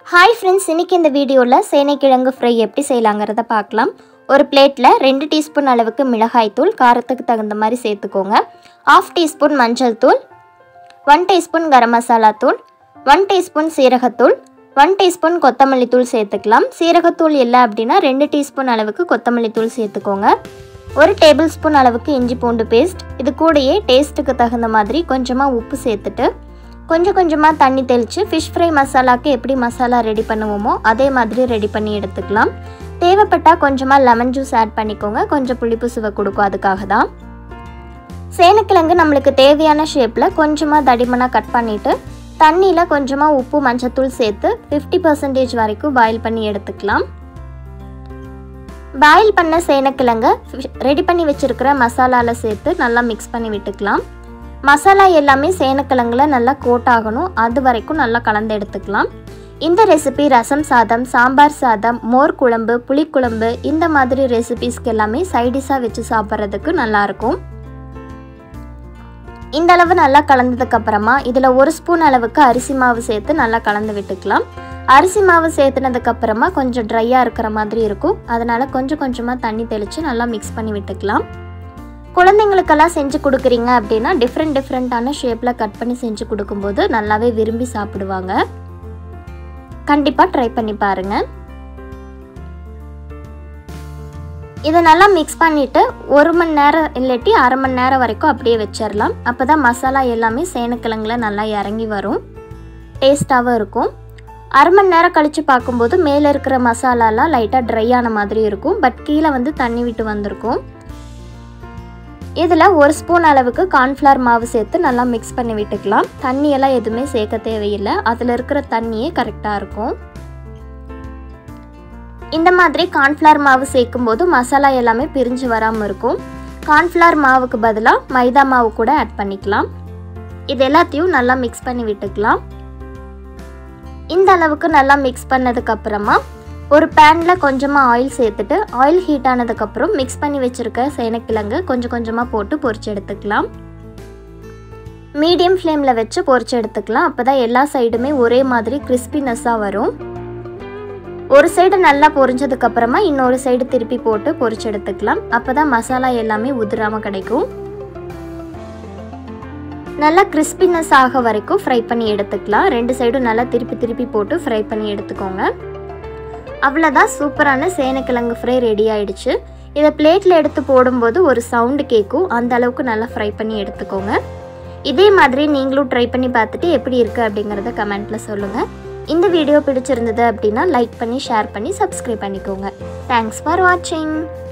Hi friends, இன்னைக்கு இந்த வீடியோல சேனைக்கிழங்கு ஃப்ரை எப்படி செய்யலாம்ங்கறத பார்க்கலாம். ஒரு பிளேட்ல 2 டீஸ்பூன் அளவுக்கு மிளகாய் தூள் காரத்துக்கு தகுந்த மாதிரி சேர்த்துக்கோங்க. 1/2 டீஸ்பூன் மஞ்சள் தூள், 1 டீஸ்பூன் கரம் மசாலா தூள், 1 டீஸ்பூன் சீரகத்தூள், 1 டீஸ்பூன் கொத்தமல்லி தூள் சேர்த்துக்கலாம். சீரகத்தூள் இல்ல அப்படினா 2 டீஸ்பூன் அளவுக்கு கொத்தமல்லி தூள் சேர்த்துக்கோங்க. 1 டேபிள்ஸ்பூன் அளவுக்கு இஞ்சி பூண்டு பேஸ்ட். இது கூடயே டேஸ்ட்டுக்கு தகுந்த மாதிரி கொஞ்சமா உப்பு சேர்த்துட்டு கொஞ்சமா தண்ணி தெளிச்சு ஃபிஷ் ஃப்ரை மசாலாக்கு எப்படி மசாலா ரெடி பண்ணுவோமோ அதே மாதிரி ரெடி பண்ணி எடுத்துக்கலாம். தேவைப்பட்டா கொஞ்சமா லெமன் ஜூஸ் ஆட் பண்ணிக்கோங்க. கொஞ்சம் புளிப்பு சுவை கொடுக்கும், அதுக்காக தான். சேனைக்கிழங்கு நம்மளுக்கு தேவையான ஷேப்ல கொஞ்சமா தடிமனா கட் பண்ணிட்டு தண்ணியில கொஞ்சமா உப்பு மஞ்சத்தூள் சேர்த்து 50% வரைக்கும் பாயில் பண்ணி எடுத்துக்கலாம். பாயில் பண்ண சேனைக்கிழங்க ரெடி பண்ணி வச்சிருக்கிற மசாலால சேர்த்து நல்லா மிக்ஸ் பண்ணி விட்டுக்கலாம். மசாலா எல்லாமே சேனைக்கிழங்குல நல்லா கோட் ஆகணும், அது வரைக்கும் நல்லா கலந்து எடுத்துக்கலாம். இந்த ரெசிபி ரசம் சாதம், சாம்பார் சாதம், மோர் குழம்பு, புளிக்குழம்பு இந்த மாதிரி ரெசிபிஸ்க்கு எல்லாமே சைடிஷாக வச்சு சாப்பிட்றதுக்கு நல்லாயிருக்கும். இந்த அளவு நல்லா கலந்ததுக்கு அப்புறமா இதில் 1 ஸ்பூன் அளவுக்கு அரிசி மாவு சேர்த்து நல்லா கலந்து விட்டுக்கலாம். அரிசி மாவு சேர்த்துனதுக்கு அப்புறமா கொஞ்சம் ட்ரையாக இருக்கிற மாதிரி இருக்கும், அதனால கொஞ்சமாக தண்ணி தெளித்து நல்லா மிக்ஸ் பண்ணி விட்டுக்கலாம். குழந்தைங்களுக்கெல்லாம் செஞ்சு கொடுக்குறீங்க அப்படின்னா டிஃப்ரெண்ட்டான ஷேப்பில் கட் பண்ணி செஞ்சு கொடுக்கும்போது நல்லாவே விரும்பி சாப்பிடுவாங்க. கண்டிப்பாக ட்ரை பண்ணி பாருங்கள். இதை நல்லா மிக்ஸ் பண்ணிவிட்டு 1 மணி நேரம் இல்லாட்டி அரை மணி நேரம் வரைக்கும் அப்படியே வச்சிடலாம். அப்போ தான் மசாலா எல்லாமே சேனைக்கிழங்குல நல்லா இறங்கி வரும், டேஸ்ட்டாகவும் இருக்கும். அரை மணி நேரம் கழித்து பார்க்கும்போது மேலே இருக்கிற மசாலாலாம் லைட்டாக ட்ரை ஆன மாதிரி இருக்கும், பட் கீழே வந்து தண்ணி விட்டு வந்திருக்கும். இதில் 1 ஸ்பூன் அளவுக்கு கார்ன்ஃப்ளவர் மாவு சேர்த்து நல்லா மிக்ஸ் பண்ணி விட்டுக்கலாம். தண்ணியெல்லாம் எதுவுமே சேர்க்க தேவையில்லை, அதில் இருக்கிற தண்ணியே கரெக்டாக இருக்கும். இந்த மாதிரி கார்ன்ஃப்ளவர் மாவு சேர்க்கும் போது மசாலா எல்லாமே பிரிஞ்சு வராமல் இருக்கும். கார்ன்ஃப்ளவர் மாவுக்கு பதிலாக மைதா மாவு கூட ஆட் பண்ணிக்கலாம். இது எல்லாத்தையும் நல்லா மிக்ஸ் பண்ணி விட்டுக்கலாம். இந்த அளவுக்கு நல்லா மிக்ஸ் பண்ணதுக்கப்புறமா ஒரு பேனில் கொஞ்சமாக ஆயில் சேர்த்துட்டு ஆயில் ஹீட் ஆனதுக்கப்புறம் மிக்ஸ் பண்ணி வச்சுருக்க சேனைக்கிழங்கு கொஞ்சமாக போட்டு பொரிச்சு எடுத்துக்கலாம். மீடியம் ஃப்ளேமில் வச்சு பொரிச்சு எடுத்துக்கலாம். அப்போ தான் எல்லா சைடுமே ஒரே மாதிரி கிறிஸ்பினஸ்ஸாக வரும். ஒரு சைடு நல்லா பொரிஞ்சதுக்கப்புறமா இன்னொரு சைடு திருப்பி போட்டு பொரிச்சு எடுத்துக்கலாம். அப்போ தான் மசாலா எல்லாமே உதிராமல் கிடைக்கும். நல்லா கிறிஸ்பினஸ் ஆக வரைக்கும் ஃப்ரை பண்ணி எடுத்துக்கலாம். 2 சைடும் நல்லா திருப்பி போட்டு ஃப்ரை பண்ணி எடுத்துக்கோங்க. அவ்வளோதான், சூப்பரான சேனைக்கிழங்கு ஃப்ரை ரெடி ஆயிடுச்சு. இதை பிளேட்டில் எடுத்து போடும்போது ஒரு சவுண்டு கேட்கும், அந்த அளவுக்கு நல்லா ஃப்ரை பண்ணி எடுத்துக்கோங்க. இதே மாதிரி நீங்களும் ட்ரை பண்ணி பார்த்துட்டு எப்படி இருக்குது அப்படிங்கிறத கமெண்ட்டில் சொல்லுங்கள். இந்த வீடியோ பிடிச்சிருந்தது அப்படின்னா லைக் பண்ணி ஷேர் பண்ணி சப்ஸ்கிரைப் பண்ணிக்கோங்க. தேங்க்ஸ் ஃபார் வாட்சிங்.